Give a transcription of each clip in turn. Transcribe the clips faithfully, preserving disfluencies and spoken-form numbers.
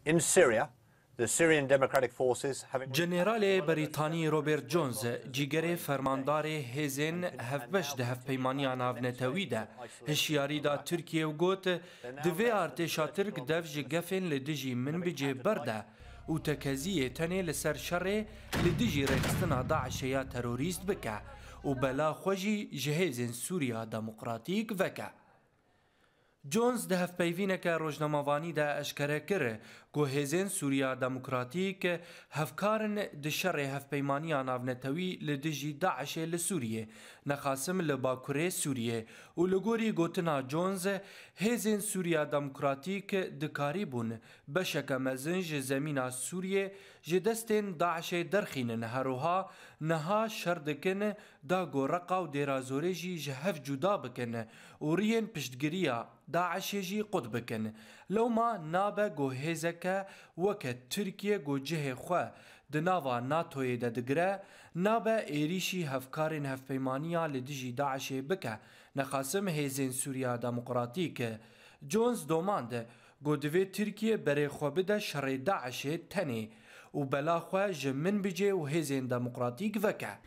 In Syria, the Syrian Democratic Forces having جنرال بریتانی روبرت جونز جیگری فرماندار هزین هفبش ده هفپیمانی ناونتوی ده هشیاری دا ترکیه و گوت دوی ارتشا ترک دف جگفن لدجی من بجه برده و تکزیه تنه لسر شر لدجی رکستنا داعش یا تروریست بکه و بلا خوشی جهیزن سوریا دموکراتیک وکه. جونز ده هفپیوینه که روزنامه‌وانی ده اشکره کره گو هزین سوریا دموکراتیک هفکارن دشر هفپیمانی ناونتوی لدجی داعش لسوریه نخاسم لباکوره سوریه و لگوری گوتنا جونز هزین سوریا دموکراتیک دکاری بون بشک مزنج زمین سوریه جدستن داعش درخینن هروها نها شردکن دا گورقا و دیرازوره جی جهف جدا بکن و رین پشتگیریا داعش جی قد بکن لو ما نابه گو هزکه وکه ترکیه گو جه خواه دناوا ناتوی ده دگره نابه ایریشی هفکارین هفپیمانیا لدجی داعش بکه نخاسم هزین سوریا دموکراتیک. جونز دومانده گو دوی ترکیه بره خواه بده شر داعش تنه و بلا خواه جمن بجه و هزین دموکراتیک وکه.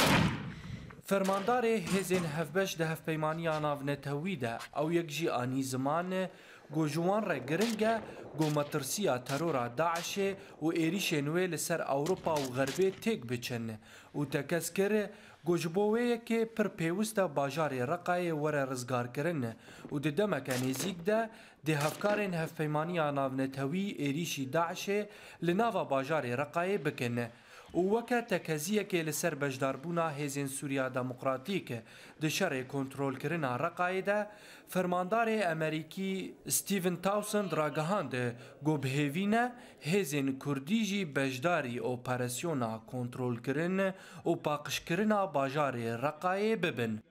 فرماندار هزین هفبش ده هفپیمانی ناونتوی ده او یک جی آنی زمان گو جوان را گرنگه گو مترسیا ترورا داعش و ایریش نوی لسر اوروپا و غربی تیک بچن و تکس کر گو جبوه که پر پیوسته باجار رقای ور رزگار کرن و ده دمک نزیک ده ده هفکارین هفپیمانی ناونتوی ایریشی داعش لناوا باجار رقای بکن و وکه تکزیه که لسر بجداربونا هزین سوریا دموکراتیک دشار کنترول کرنا رقایده فرماندار امریکی ستیون تاوسند راگهاند گو بهوینه هزین کردیجی بجداری اپراسیونا کنترول کرن و پاقش کرنا باجار رقای ببن.